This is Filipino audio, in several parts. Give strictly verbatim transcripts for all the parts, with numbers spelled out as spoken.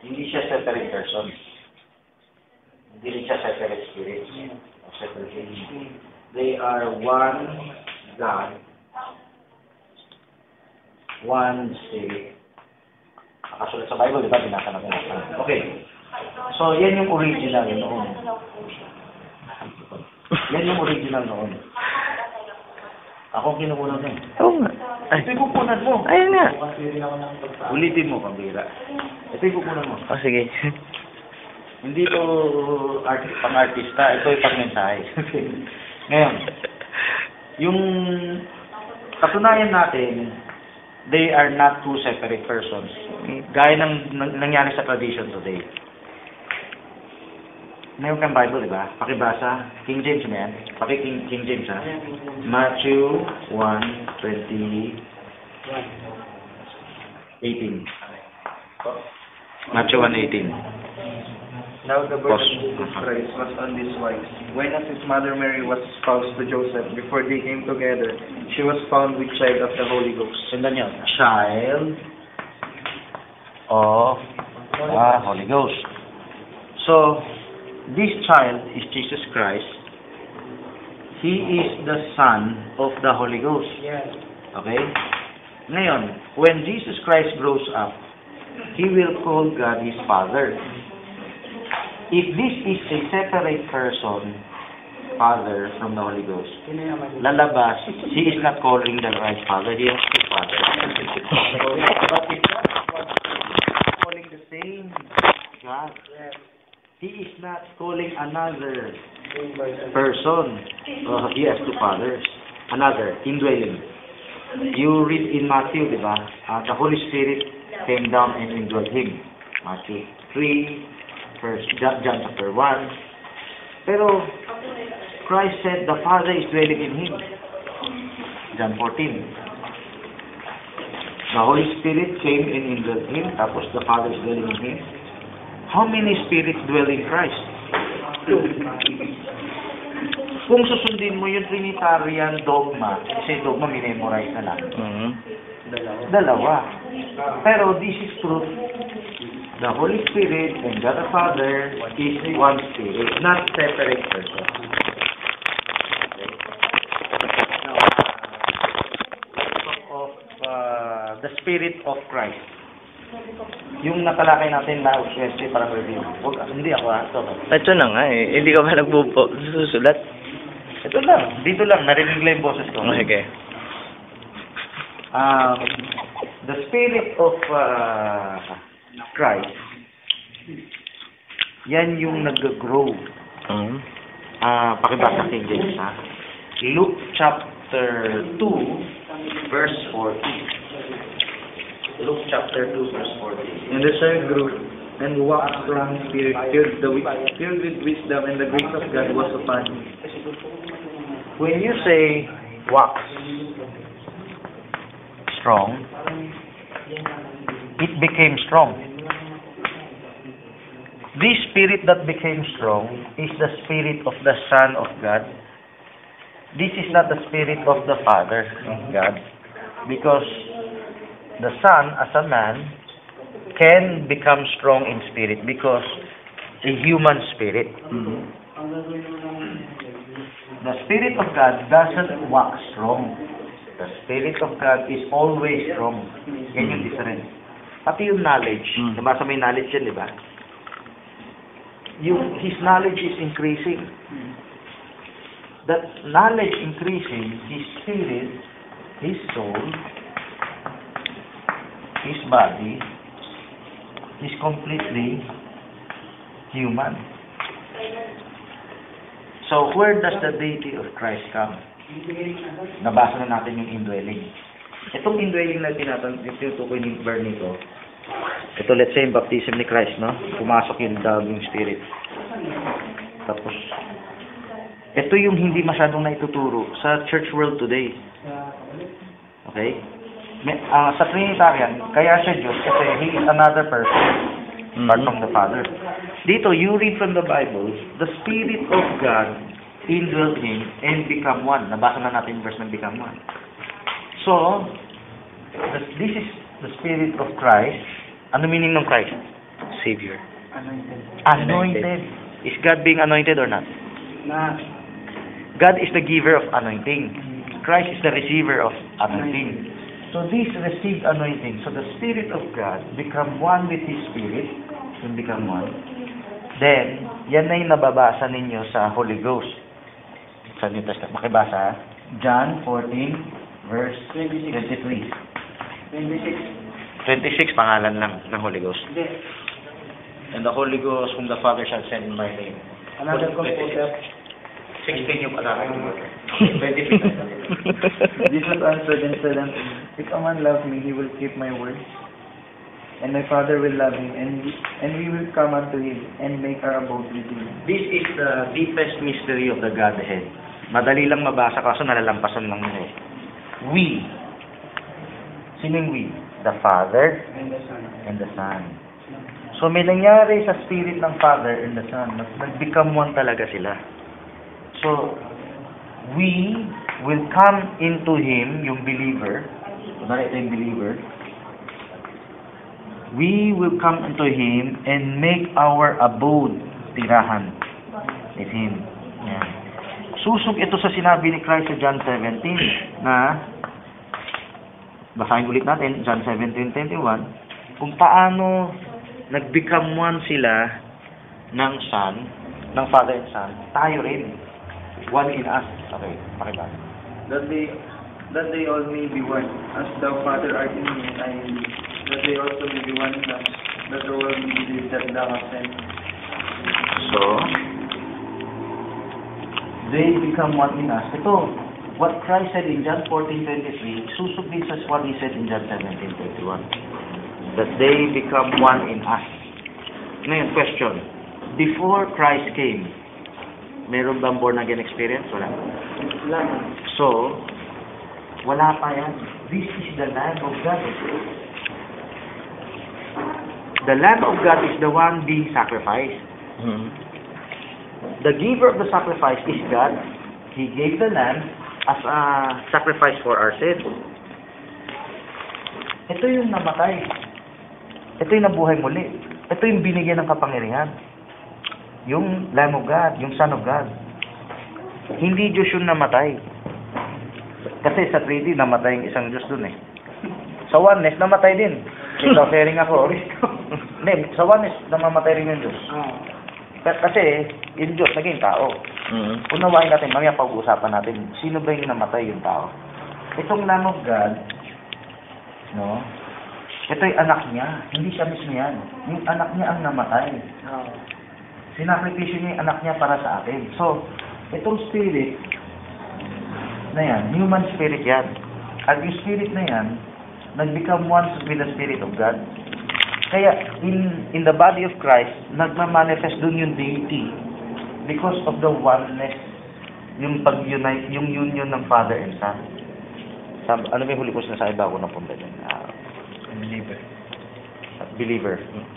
Hindi siya separate person. Hindi rin siya separate spirit. Separate being. They are one God, one spirit. Nakasulat sa Bible, di ba? Binasa na binasa. Okay. So, yan yung original noon. Yan yung original noon. Ako ang kinukunan mo. Oo nga. Ay. Ito yung kukunan mo. Ayun nga. Ulitin mo, pambira. Ito yung kukunan mo. O, sige. Hindi to art pang-artista, ito yung pang-mensahe. Ngayon, yung katunayan natin, they are not two separate persons. Gaya ng nangyari sa tradition today. Meron kang Bible, di ba? Pakibasa. King James na yan. Paki King, King James, ha? Matthew one twenty eighteen. Matthew one eighteen. Now the birth of Jesus Christ was on this wise. When as his mother Mary was espoused to Joseph, before they came together, she was found with child of the Holy Ghost. Sundan yun. Child of the Holy Ghost. So, this child is Jesus Christ. He is the Son of the Holy Ghost. Okay? Ngayon, when Jesus Christ grows up, He will call God His Father. If this is a separate person, Father from the Holy Ghost, lalabas, He is not calling the right Father, He is His Father. But if that is calling the same God, He is not calling another person. Uh, he has two fathers. Another, indwelling. You read in Matthew, di ba? Uh, the Holy Spirit came down and indwelled Him. Matthew three, first, John, John chapter one. Pero, Christ said the Father is dwelling in Him. John fourteen. The Holy Spirit came and indwelled Him, tapos the Father is dwelling in Him. How many spirits dwell in Christ? Kung susundin mo yung Trinitarian dogma, kasi dogma minemorize na lang. Mm-hmm. Dalawa. Pero this is truth. The Holy Spirit and God the Father is one spirit, not separate persons. Okay. Now, uh, of uh, the Spirit of Christ. Yung nakalakay natin na uswerte para review. Huwag, hindi ako ha. Ito. Ito na nga eh. Hindi ka ba nagpupo? Susulat? Ito lang. Dito lang. Narinig lang yung boses ko. Okay. Um, the Spirit of uh, Christ, yan yung nag-grow. Mm-hmm. Uh, pakibasa King James ha. Luke chapter two, verse forty. Luke chapter two, verse forty. And the child grew and waxed strong in spirit, filled, the, filled with wisdom, and the grace of God was upon him. When you say wax strong, it became strong. This spirit that became strong is the spirit of the Son of God. This is not the spirit of the Father of God, because the Son, as a man, can become strong in spirit because a human spirit. Mm-hmm. The Spirit of God doesn't wax strong. The Spirit of God is always strong. Yan yung difference. Pati yung knowledge. Mm. Nabasa mo yung knowledge yan, di ba? Yung, his knowledge is increasing. That knowledge increasing, his spirit, his soul, his body is completely human. So, where does the deity of Christ come? Nabasa na natin yung indwelling. Itong indwelling na tinatang, tinutukoy ni Bernito, ito, let's say, yung baptism ni Christ, no? Pumasok yung yung spirit. Tapos, ito yung hindi masyadong naituturo sa church world today. Okay? May, uh, sa Trinitarian, kaya siya Diyos kasi He is another person, apart from the Father. Dito, you read from the Bible, the Spirit of God indwelt Him and become one. Nabasa na natin yung verse ng become one. So, this is the Spirit of Christ. Ano meaning ng Christ? Savior. Anointed. Anointed. Is God being anointed or not? Na. God is the giver of anointing. Christ is the receiver of anointing. So this received anointing. So the Spirit of God become one with His Spirit. Yung become one. Then, yan na yung nababasa ninyo sa Holy Ghost. Sa New Testament. Makibasa. John fourteen, verse twenty-three. twenty-six. twenty-six, pangalan lang ng Holy Ghost. Hindi. And the Holy Ghost whom the Father shall send in my name. Another computer. sixteen yung pangalan. Jesus answered and said unto him, If a man love me, he will keep my words. And my Father will love him, and we, and we will come unto him, and make our abode with him. This is the deepest mystery of the Godhead. Madali lang mabasa kaso nalalampasan lang nila eh. We. Sinong we? The Father And the Son. and the Son. So may nangyari sa Spirit ng Father and the Son. Nag- Nag-become one talaga sila. So, we will come into Him, yung believer. Kunwari ito yung believer. We will come into Him and make our abode, tirahan, with Him. Yan. Susog ito sa sinabi ni Christ sa John seventeen na, basahin ulit natin, John seventeen twenty-one, kung paano nag-become one sila ng Son, ng Father and Son, tayo rin. One in us. Okay, pakibasa. That they, that they all may be one, as thou, Father, art in me, and I in thee. That they also may be one in us, that the world may believe that thou hast sent me. So, they become one in us. Ito, what Christ said in John fourteen twenty-three, susog din sa what He said in John seventeen twenty-one. That they become one in us. Ngayon, question. Before Christ came, meron bang born again experience? Wala. Wala. So, wala pa yan. This is the Lamb of God. The Lamb of God is the one being sacrificed. Mhm. The giver of the sacrifice is God. He gave the lamb as a sacrifice for our sins. Ito yung namatay. Ito yung nabuhay muli. Ito yung binigyan ng kapangyarihan. Yung Lamb of God, yung Son of God. Hindi Diyos yung namatay. Kasi sa three D, namatay yung isang Diyos dun eh. Sa oneness, namatay din. Ikaw, sharing ako. Hindi, sa oneness, namamatay rin yung Diyos. Ah. Kasi, yung Diyos, naging tao. Mhm. Unawain natin, mamaya pag-uusapan natin, sino ba yung namatay yung tao? Itong Lamb of God, no? Ito yung anak niya. Hindi siya mismo yan. Yung anak niya ang namatay. Ah. Sinakripisyo niya yung anak niya para sa atin. So, itong spirit na yan, human spirit yan. At yung spirit na yan, nag-become one with the Spirit of God. Kaya, in in the body of Christ, nagma-manifest dun yung deity because of the oneness, yung pag-unite, yung union ng Father and Son. Sab ano ba yung huli ko sinasabi bago na punta dyan? Uh, Believer. believer.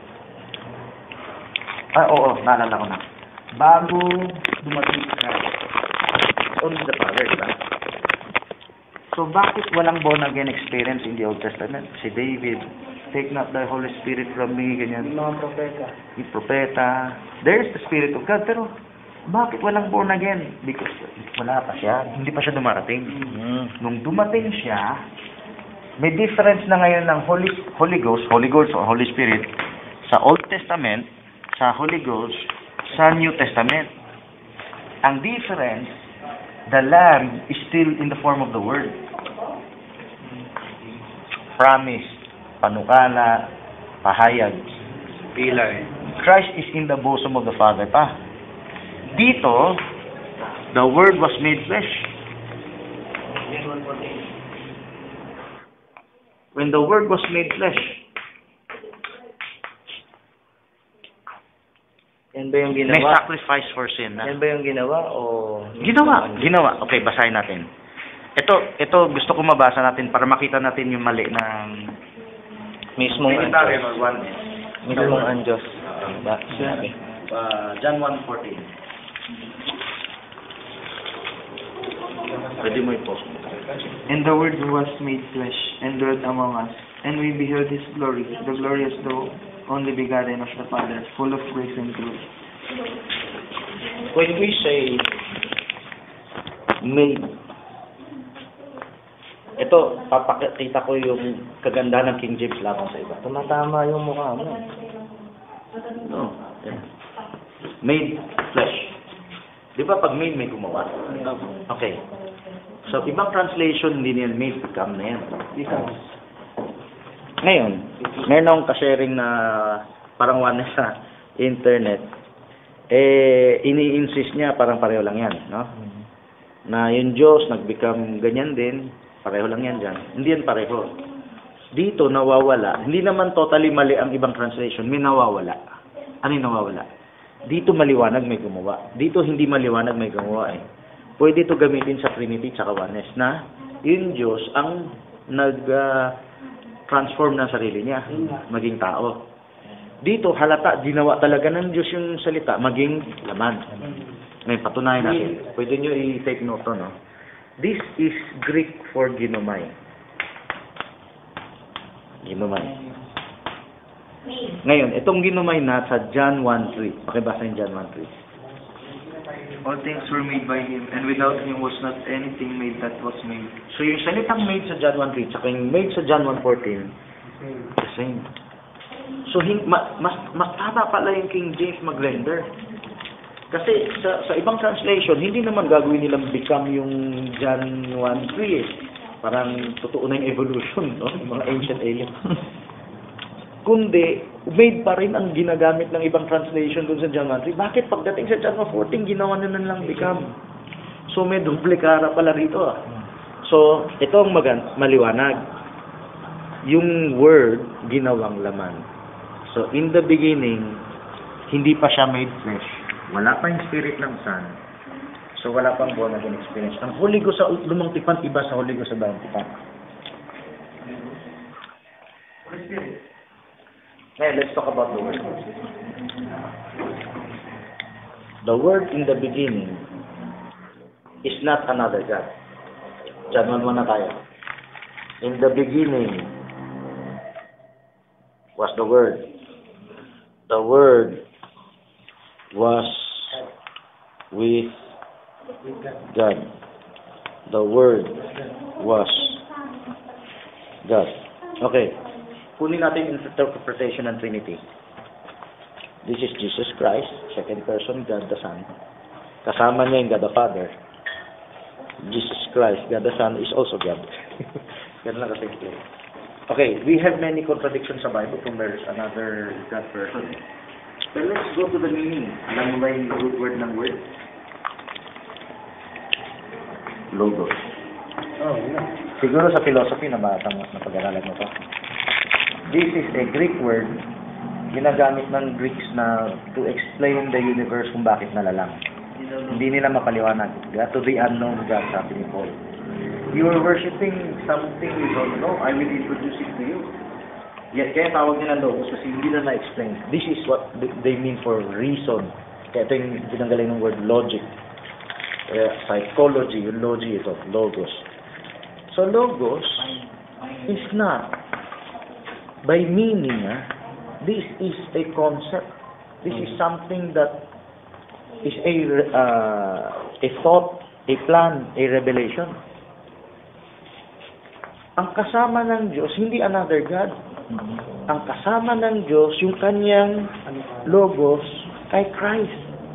Ah, oo, naalala ko na. Bago dumating si Christ, only the Father, diba? So, bakit walang born-again experience in the Old Testament? Si David, take not the Holy Spirit from me, ganyan. Yung mga propeta. Yung propeta. There's the Spirit of God, pero bakit walang born again? Because wala pa siya. Hindi pa siya dumarating. Mhm. Nung dumating siya, may difference na ngayon ng Holy Holy Ghost, Holy Ghost or Holy Spirit sa Old Testament, sa Holy Ghost, sa New Testament. Ang difference, the Lamb is still in the form of the Word. Promise, panukala, pahayag. Pillar. Christ is in the bosom of the Father pa. Dito, the Word was made flesh. When the Word was made flesh, Yan ba yung may ginawa? sacrifice for sin. Na. Yan ba yung ginawa o... Ginawa, ginawa. Okay, basahin natin. Ito, ito gusto ko mabasa natin para makita natin yung mali ng Mismong Trinitarian anjos. or oneness. Mismong anjos. Ba, sinabi. Uh, John one fourteen. Pwede mo i-post. And the Word was made flesh, and dwelt among us, and we beheld His glory, the glory as though only begotten of the Father, full of grace and truth. When we say made, ito, papakita ko yung kaganda ng King James laban sa iba. Tumatama yung mukha mo. No. Yeah. Made flesh. Di ba pag made, may gumawa? Okay. So, ibang translation, hindi niyan made, become na yan. Becomes. Ngayon, meron akong kasharing na parang one sa internet. Eh, ini-insist niya, parang pareho lang yan, no? Na yung Diyos, nag-become ganyan din, pareho lang yan dyan. Hindi yan pareho. Dito, nawawala. Hindi naman totally mali ang ibang translation. May nawawala. Ano yung nawawala? Dito maliwanag, may gumawa. Dito hindi maliwanag, may gumawa eh. Pwede ito gamitin sa Trinity tsaka Oneness na yung Diyos ang nag-transform ng sarili niya, maging tao. Dito, halata, ginawa talaga ng Diyos yung salita, maging laman. Ngayon, patunayan natin. Pwede nyo i-take note to, no? This is Greek for ginomai. Ginomai. Ngayon, itong ginomai na sa John one three. Pakibasa yung John one three. All things were made by Him, and without Him was not anything made that was made. So, yung salitang made sa John one three, tsaka yung made sa John one fourteen, the same. So, hin- ma- mas, mas tama pala yung King James mag-render. Kasi sa, sa ibang translation, hindi naman gagawin nilang become yung John one three eh. Parang totoo na yung evolution, no? Yung mga ancient aliens. Kundi, made pa rin ang ginagamit ng ibang translation dun sa John one three. Bakit pagdating sa John one fourteen, ginawa na lang become? So, may duplikara pala rito ah. So, ito ang magan- maliwanag. Yung word, ginawang laman. So, in the beginning, hindi pa siya made flesh. Wala pa yung spirit ng Son. So, wala pang born again experience. Ang Holy Ghost sa lumang tipan, iba sa Holy Ghost sa bawang tipan. Now, let's talk about the Word. The Word in the beginning is not another God. John one one na tayo. In the beginning was the Word. The Word was with God. The Word was God. Okay. Kunin natin yung interpretation ng Trinity. This is Jesus Christ, second person, God the Son. Kasama niya yung God the Father. Jesus Christ, God the Son, is also God. Ganun lang kasi. Okay, we have many contradictions sa Bible kung there's another God person. But let's go to the meaning. Alam mo ba yung root word ng word? Logos. Oh, yeah. Siguro sa philosophy na batang mas napag-aralan mo to. This is a Greek word, ginagamit ng Greeks na to explain the universe kung bakit nalalang. Hindi nila mapaliwanag. God to the unknown God, sabi ni Paul. You are worshiping something you don't know. I will introduce it to you. Yet, kaya tawag nila logos kasi hindi na na-explain. This is what they mean for reason. Kaya ito yung ginagaling ng word logic. Uh, psychology, yung logy ito, logos. So, logos is not by meaning, ah, this is a concept. This is something that is a uh, a thought, a plan, a revelation. Ang kasama ng Diyos, hindi another God. Ang kasama ng Diyos, yung kanyang logos, kay Christ.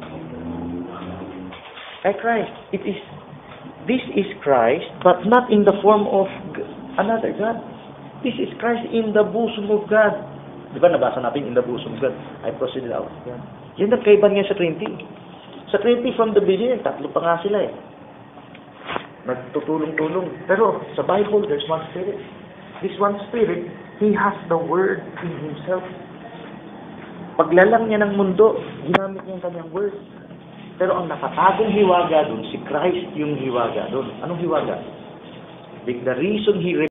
Kay Christ. It is, this is Christ, but not in the form of another God. This is Christ in the bosom of God. Di ba nabasa natin in the bosom of God? I proceeded out of God. Yan ang kaiban niya sa Trinity. Sa Trinity from the beginning, tatlo pa nga sila eh. Nagtutulong-tulong. Pero sa Bible, there's one Spirit. This one Spirit, He has the Word in Himself. Paglalang niya ng mundo, ginamit niya yung kanyang Word. Pero ang nakatagong hiwaga doon, si Christ yung hiwaga doon. Anong hiwaga? The reason He